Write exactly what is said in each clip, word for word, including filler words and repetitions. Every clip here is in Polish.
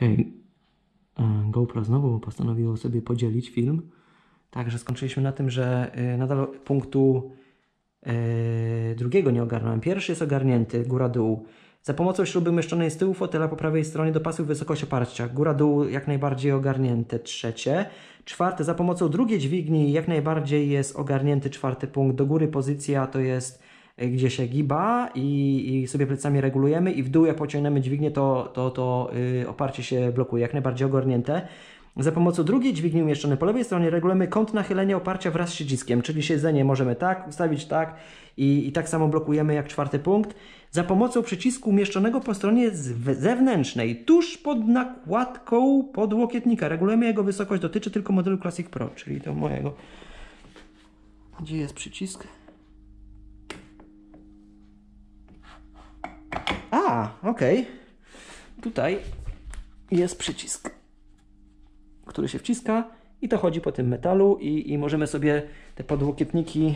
Okej, okay. GoPro znowu postanowiło sobie podzielić film. Także skończyliśmy na tym, że nadal punktu yy, drugiego nie ogarnąłem. Pierwszy jest ogarnięty, góra-dół. Za pomocą śruby umieszczonej z tyłu fotela po prawej stronie dopasuj wysokość oparcia. Góra-dół jak najbardziej ogarnięte. Trzecie. Czwarte, za pomocą drugiej dźwigni jak najbardziej jest ogarnięty czwarty punkt. Do góry pozycja to jest gdzie się giba i, i sobie plecami regulujemy i w dół jak pociągniemy dźwignię to, to, to yy, oparcie się blokuje. Jak najbardziej ogarnięte. Za pomocą drugiej dźwigni umieszczonej po lewej stronie regulujemy kąt nachylenia oparcia wraz z siedziskiem, czyli siedzenie możemy tak, ustawić tak i, i tak samo blokujemy jak czwarty punkt. Za pomocą przycisku umieszczonego po stronie zewnętrznej, tuż pod nakładką podłokietnika, regulujemy jego wysokość, dotyczy tylko modelu Classic Pro, czyli to mojego. Gdzie jest przycisk? A, okej. Okay. Tutaj jest przycisk, który się wciska i to chodzi po tym metalu i, i możemy sobie te podłokietniki,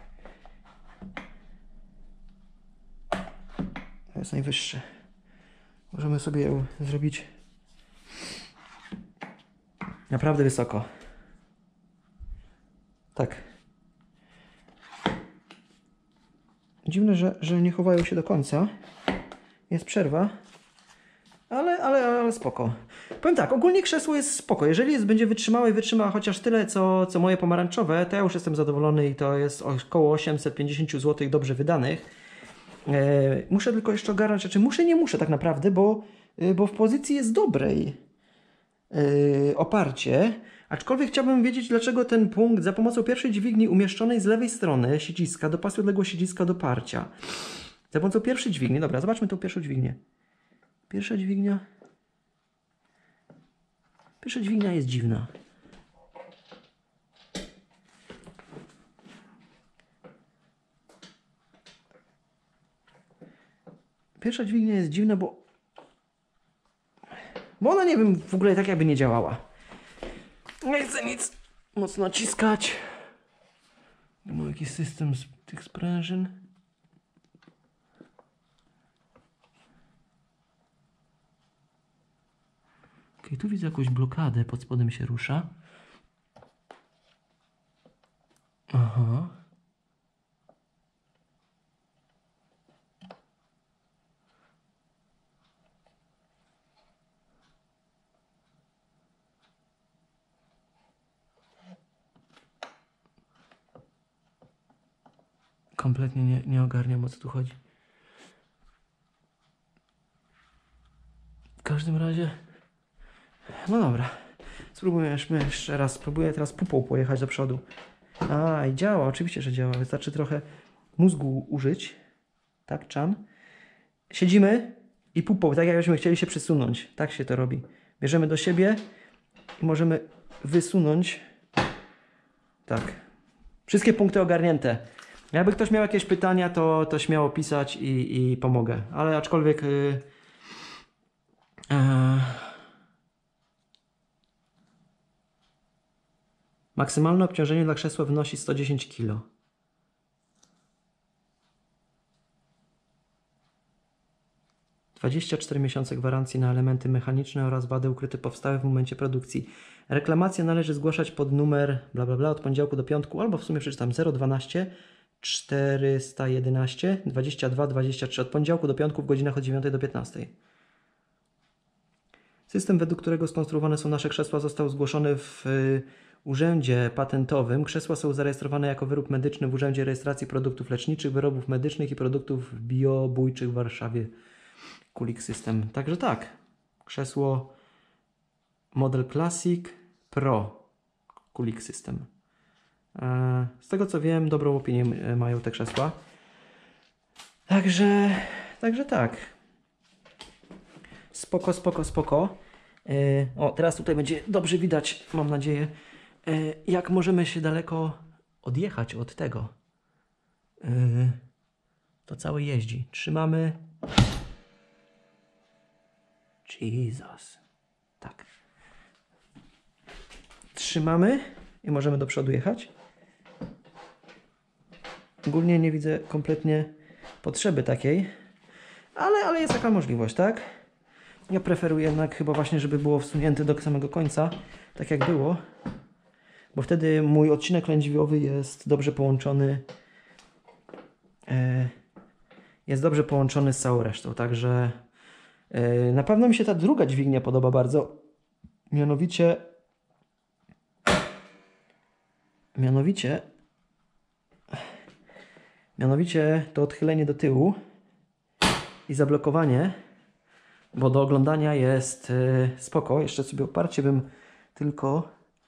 to jest najwyższe, możemy sobie ją zrobić naprawdę wysoko. Tak. Dziwne, że, że nie chowają się do końca. Jest przerwa. Ale, ale, ale spoko. Powiem tak, ogólnie krzesło jest spoko. Jeżeli jest, będzie wytrzymałe i wytrzyma chociaż tyle, co, co moje pomarańczowe, to ja już jestem zadowolony i to jest około osiemset pięćdziesiąt złotych dobrze wydanych. E, muszę tylko jeszcze ogarnąć, znaczy muszę, nie muszę tak naprawdę, bo, bo w pozycji jest dobrej e, oparcie. Aczkolwiek chciałbym wiedzieć, dlaczego ten punkt za pomocą pierwszej dźwigni umieszczonej z lewej strony siedziska dopasuje odległość siedziska do parcia. Za pomocą pierwszej dźwigni, dobra, zobaczmy tą pierwszą dźwignię. Pierwsza dźwignia. Pierwsza dźwignia jest dziwna. Pierwsza dźwignia jest dziwna, bo... Bo ona, nie wiem, w ogóle tak jakby nie działała. Nie chcę nic mocno naciskać. Mam jakiś system z tych sprężyn. Okay, tu widzę jakąś blokadę, pod spodem się rusza. Aha. Kompletnie nie, nie ogarniam, o co tu chodzi. W każdym razie... No dobra, spróbujmy jeszcze raz, spróbuję teraz pupą pojechać do przodu. A, i działa, oczywiście, że działa, wystarczy trochę mózgu użyć. Tak, czan. Siedzimy i pupą, tak jakbyśmy chcieli się przesunąć. Tak się to robi. Bierzemy do siebie i możemy wysunąć. Tak. Wszystkie punkty ogarnięte. Jakby ktoś miał jakieś pytania, to, to śmiało pisać i, i pomogę. Ale aczkolwiek... Yy, yy, maksymalne obciążenie dla krzesła wynosi sto dziesięć kilo. dwadzieścia cztery miesiące gwarancji na elementy mechaniczne oraz wady ukryte powstałe w momencie produkcji. Reklamację należy zgłaszać pod numer bla bla bla od poniedziałku do piątku, albo w sumie przeczytam zero dwanaście czterysta jedenaście dwadzieścia dwa dwadzieścia trzy od poniedziałku do piątku w godzinach od dziewiątej do piętnastej. System, według którego skonstruowane są nasze krzesła, został zgłoszony w y, Urzędzie Patentowym. Krzesła są zarejestrowane jako wyrób medyczny w Urzędzie Rejestracji Produktów Leczniczych, Wyrobów Medycznych i Produktów Biobójczych w Warszawie. Kulik System. Także tak. Krzesło model Classic Pro. Kulik System. E, z tego co wiem, dobrą opinię mają te krzesła. Także, także tak. Spoko, spoko, spoko. Yy, o, teraz tutaj będzie dobrze widać, mam nadzieję, yy, jak możemy się daleko odjechać od tego. Yy, to całe jeździ. Trzymamy. Jesus. Tak. Trzymamy i możemy do przodu jechać. Ogólnie nie widzę kompletnie potrzeby takiej, ale, ale jest taka możliwość, tak? Ja preferuję jednak chyba właśnie, żeby było wsunięte do samego końca, tak jak było. Bo wtedy mój odcinek lędźwiowy jest dobrze połączony e, jest dobrze połączony z całą resztą, także e, na pewno mi się ta druga dźwignia podoba bardzo. Mianowicie mianowicie mianowicie to odchylenie do tyłu i zablokowanie, bo do oglądania jest e, spoko. Jeszcze sobie oparcie bym tylko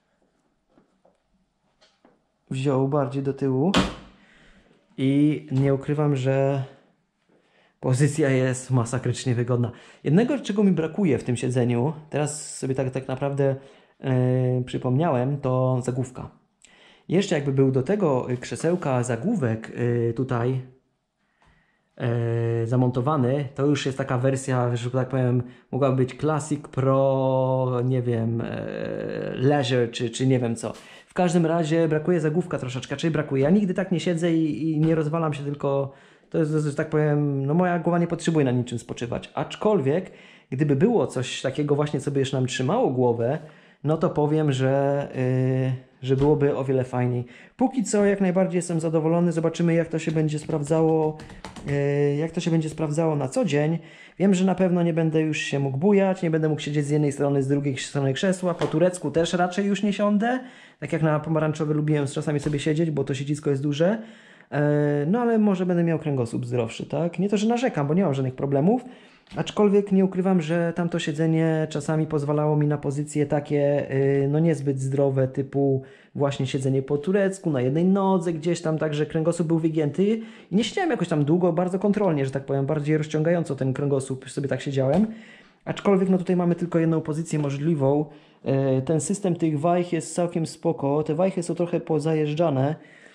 wziął bardziej do tyłu i nie ukrywam, że pozycja jest masakrycznie wygodna. Jednego, czego mi brakuje w tym siedzeniu, teraz sobie tak, tak naprawdę yy, przypomniałem, to zagłówka. Jeszcze jakby był do tego krzesełka zagłówek yy, tutaj yy, zamontowany, to już jest taka wersja, że tak powiem, mogłaby być Classic Pro, nie wiem, yy, Leisure, czy, czy nie wiem co. W każdym razie brakuje zagłówka troszeczkę, czyli brakuje. Ja nigdy tak nie siedzę i, i nie rozwalam się, tylko to jest, że tak powiem, no moja głowa nie potrzebuje na niczym spoczywać. Aczkolwiek, gdyby było coś takiego właśnie, co by jeszcze nam trzymało głowę, no to powiem, że, yy, że byłoby o wiele fajniej. Póki co jak najbardziej jestem zadowolony. Zobaczymy, jak to się będzie sprawdzało, yy, jak to się będzie sprawdzało na co dzień. Wiem, że na pewno nie będę już się mógł bujać, nie będę mógł siedzieć z jednej strony, z drugiej strony krzesła. Po turecku też raczej już nie siądę. Tak jak na pomarańczowy lubiłem czasami sobie siedzieć, bo to siedzisko jest duże. No ale może będę miał kręgosłup zdrowszy, tak? Nie to, że narzekam, bo nie mam żadnych problemów, aczkolwiek nie ukrywam, że tamto siedzenie czasami pozwalało mi na pozycje takie, no niezbyt zdrowe, typu właśnie siedzenie po turecku, na jednej nodze gdzieś tam, tak, że kręgosłup był wygięty i nie siedziałem jakoś tam długo, bardzo kontrolnie, że tak powiem, bardziej rozciągająco ten kręgosłup sobie tak siedziałem. Aczkolwiek no tutaj mamy tylko jedną pozycję możliwą. Ten system tych wajch jest całkiem spoko, te wajchy są trochę pozajeżdżane.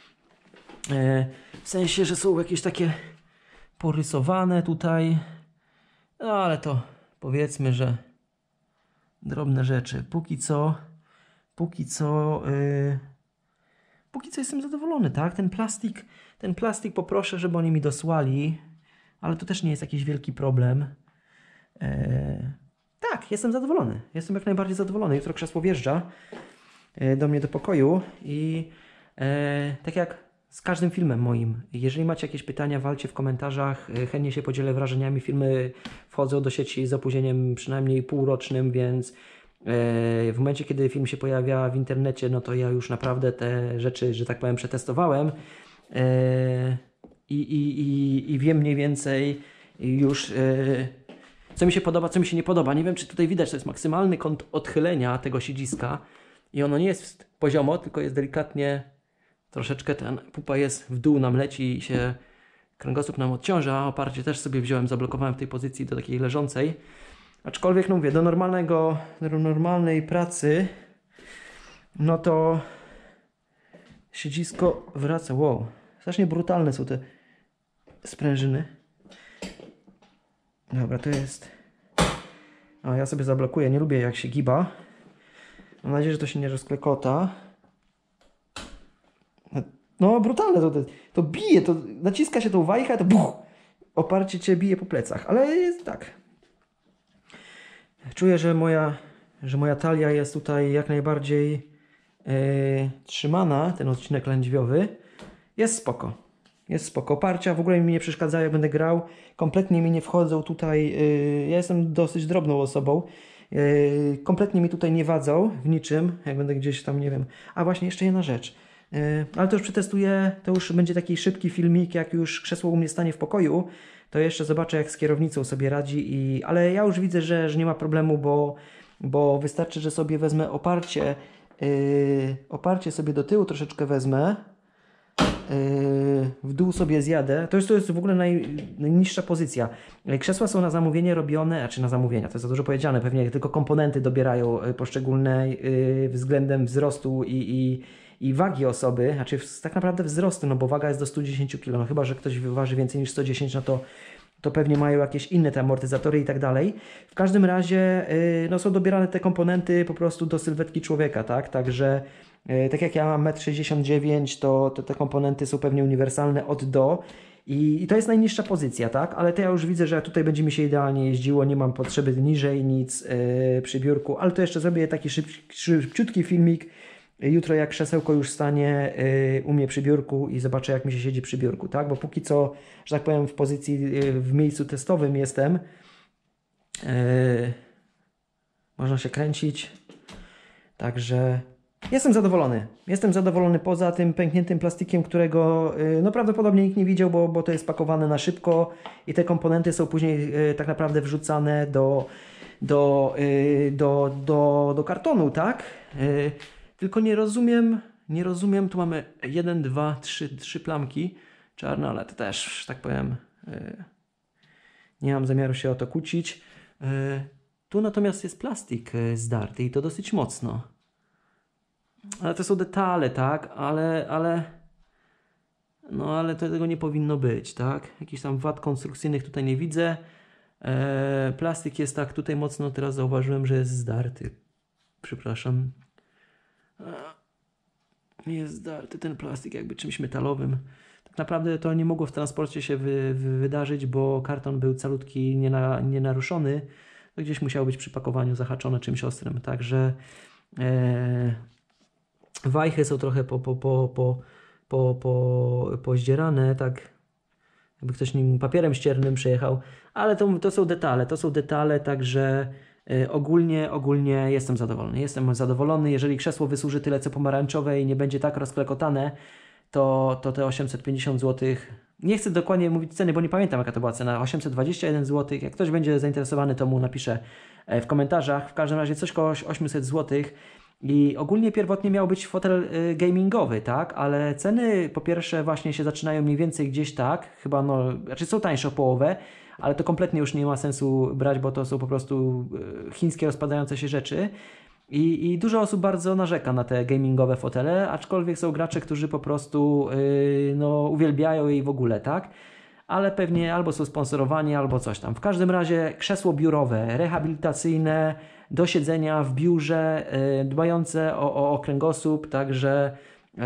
W sensie, że są jakieś takie porysowane tutaj, no ale to powiedzmy, że drobne rzeczy. Póki co, póki co, yy, póki co jestem zadowolony, tak? Ten plastik, ten plastik poproszę, żeby oni mi dosłali, ale to też nie jest jakiś wielki problem. Yy, tak, jestem zadowolony. Jestem jak najbardziej zadowolony. Jutro krzesło wjeżdża yy, do mnie do pokoju i yy, tak jak z każdym filmem moim. Jeżeli macie jakieś pytania, walcie w komentarzach. Chętnie się podzielę wrażeniami. Filmy wchodzą do sieci z opóźnieniem przynajmniej półrocznym, więc w momencie, kiedy film się pojawia w internecie, no to ja już naprawdę te rzeczy, że tak powiem, przetestowałem i, i, i, i wiem mniej więcej już, co mi się podoba, co mi się nie podoba. Nie wiem, czy tutaj widać, to jest maksymalny kąt odchylenia tego siedziska i ono nie jest poziomo, tylko jest delikatnie troszeczkę ten pupa jest w dół nam leci i się kręgosłup nam odciąża. Oparcie też sobie wziąłem, zablokowałem w tej pozycji do takiej leżącej. Aczkolwiek, no mówię, do normalnego, do normalnej pracy, no to siedzisko wraca. Wow, strasznie brutalne są te sprężyny. Dobra, to jest... O, ja sobie zablokuję, nie lubię jak się giba. Mam nadzieję, że to się nie rozklekota. No brutalne to, to bije, to naciska się tą wajchę, to buch, oparcie cię bije po plecach, ale jest tak. Czuję, że moja, że moja talia jest tutaj jak najbardziej yy, trzymana, ten odcinek lędźwiowy. Jest spoko, jest spoko. Oparcia w ogóle mi nie przeszkadzają, jak będę grał, kompletnie mi nie wchodzą tutaj, yy, ja jestem dosyć drobną osobą, yy, kompletnie mi tutaj nie wadzą w niczym, jak będę gdzieś tam, nie wiem. A właśnie jeszcze jedna rzecz. Ale to już przetestuję, to już będzie taki szybki filmik, jak już krzesło u mnie stanie w pokoju, to jeszcze zobaczę, jak z kierownicą sobie radzi, i, ale ja już widzę, że, że nie ma problemu, bo, bo wystarczy, że sobie wezmę oparcie, yy, oparcie sobie do tyłu troszeczkę wezmę, yy, w dół sobie zjadę, to jest, to jest w ogóle naj, najniższa pozycja. Krzesła są na zamówienie robione, a czy na zamówienia, to jest za dużo powiedziane, pewnie tylko komponenty dobierają poszczególne yy, względem wzrostu i, i i wagi osoby, znaczy tak naprawdę wzrostu, no bo waga jest do stu dziesięciu kilo, no chyba że ktoś waży więcej niż sto dziesięć, no to, to pewnie mają jakieś inne te amortyzatory i tak dalej. W każdym razie yy, no są dobierane te komponenty po prostu do sylwetki człowieka, tak, także yy, tak jak ja mam metr sześćdziesiąt dziewięć, to, to te komponenty są pewnie uniwersalne od do I, I to jest najniższa pozycja, tak? Ale to ja już widzę, że tutaj będzie mi się idealnie jeździło, nie mam potrzeby niżej nic yy, przy biurku, ale to jeszcze zrobię taki szyb, szybciutki filmik jutro, jak krzesełko już stanie yy, u mnie przy biurku i zobaczę, jak mi się siedzi przy biurku, tak? Bo póki co, że tak powiem, w pozycji, yy, w miejscu testowym jestem, yy, można się kręcić, także jestem zadowolony. Jestem zadowolony poza tym pękniętym plastikiem, którego yy, no prawdopodobnie nikt nie widział, bo, bo to jest pakowane na szybko i te komponenty są później yy, tak naprawdę wrzucane do, do, yy, do, do, do kartonu, tak? Yy, tylko nie rozumiem, nie rozumiem, tu mamy jeden, dwa, trzy, trzy plamki czarne, ale to też, że tak powiem, yy, nie mam zamiaru się o to kłócić. Yy, tu natomiast jest plastik yy, zdarty i to dosyć mocno. Ale to są detale, tak? Ale, ale, no ale to tego nie powinno być, tak? Jakichś tam wad konstrukcyjnych tutaj nie widzę. Eee, plastik jest tak, tutaj mocno teraz zauważyłem, że jest zdarty. Przepraszam. Eee, jest zdarty ten plastik jakby czymś metalowym. Tak naprawdę to nie mogło w transporcie się wy, wy, wydarzyć, bo karton był calutki, niena, nienaruszony. To gdzieś musiało być przy pakowaniu zahaczone czymś ostrym, także... Eee, wajchy są trochę po, po, po, po, po, po, pozdzierane, tak jakby ktoś nim papierem ściernym przejechał, ale to, to są detale, to są detale, także y, ogólnie, ogólnie jestem zadowolony. Jestem zadowolony, jeżeli krzesło wysłuży tyle co pomarańczowe i nie będzie tak rozklekotane, to, to te osiemset pięćdziesiąt złotych, nie chcę dokładnie mówić ceny, bo nie pamiętam jaka to była cena, osiemset dwadzieścia jeden złotych, jak ktoś będzie zainteresowany, to mu napiszę w komentarzach, w każdym razie coś koło osiemset złotych. I ogólnie pierwotnie miał być fotel y, gamingowy, tak? Ale ceny po pierwsze właśnie się zaczynają mniej więcej gdzieś tak, chyba no, znaczy są tańsze o połowę, ale to kompletnie już nie ma sensu brać, bo to są po prostu y, chińskie rozpadające się rzeczy. I, I dużo osób bardzo narzeka na te gamingowe fotele, aczkolwiek są gracze, którzy po prostu y, no, uwielbiają jej w ogóle, tak? Ale pewnie albo są sponsorowani, albo coś tam. W każdym razie krzesło biurowe, rehabilitacyjne, do siedzenia w biurze, yy, dbające o, o, o kręgosłup, także yy,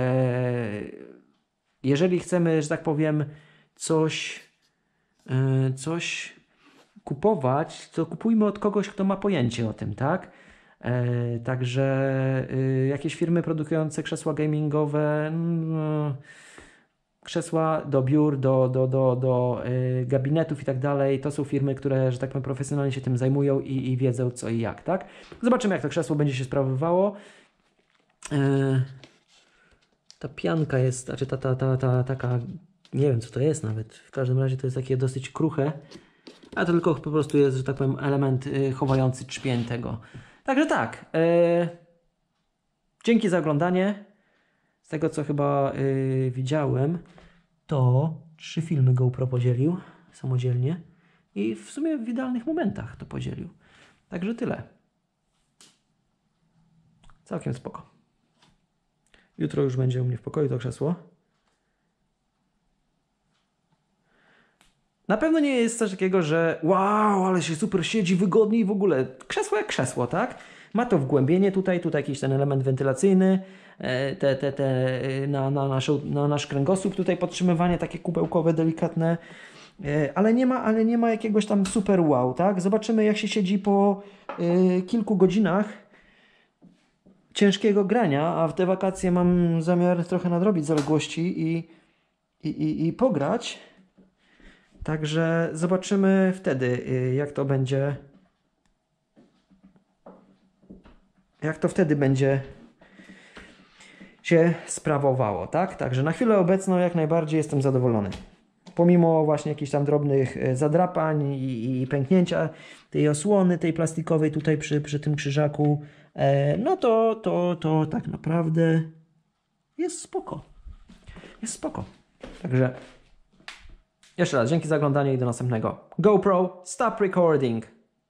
jeżeli chcemy, że tak powiem, coś, yy, coś kupować, to kupujmy od kogoś, kto ma pojęcie o tym, tak? Yy, także yy, jakieś firmy produkujące krzesła gamingowe, yy, krzesła do biur, do, do, do, do y, gabinetów i tak dalej. To są firmy, które, że tak powiem, profesjonalnie się tym zajmują i, i wiedzą co i jak, tak? Zobaczymy, jak to krzesło będzie się sprawowało. Y, ta pianka jest, znaczy ta, ta, ta, ta taka, nie wiem co to jest nawet. W każdym razie to jest takie dosyć kruche, a to tylko po prostu jest, że tak powiem, element y, chowający trzpień tego. Także tak. Y, dzięki za oglądanie. Z tego, co chyba yy, widziałem, to trzy filmy GoPro podzielił samodzielnie i w sumie w idealnych momentach to podzielił. Także tyle. Całkiem spoko. Jutro już będzie u mnie w pokoju to krzesło. Na pewno nie jest coś takiego, że wow, ale się super siedzi, wygodnie i w ogóle. Krzesło jak krzesło, tak? Ma to wgłębienie tutaj, tutaj jakiś ten element wentylacyjny, te, te, te, na, na, naszą, na nasz kręgosłup tutaj podtrzymywanie takie kubełkowe, delikatne, ale nie ma, ale nie ma jakiegoś tam super wow, tak? Zobaczymy, jak się siedzi po y, kilku godzinach ciężkiego grania, a w te wakacje mam zamiar trochę nadrobić zaległości i, i, i, i pograć. Także zobaczymy wtedy, y, jak to będzie, jak to wtedy będzie się sprawowało, tak? Także na chwilę obecną jak najbardziej jestem zadowolony. Pomimo właśnie jakichś tam drobnych zadrapań i, i pęknięcia tej osłony, tej plastikowej tutaj przy, przy tym krzyżaku, e, no to, to, to tak naprawdę jest spoko. Jest spoko. Także jeszcze raz dzięki za oglądanie i do następnego. GoPro, stop recording!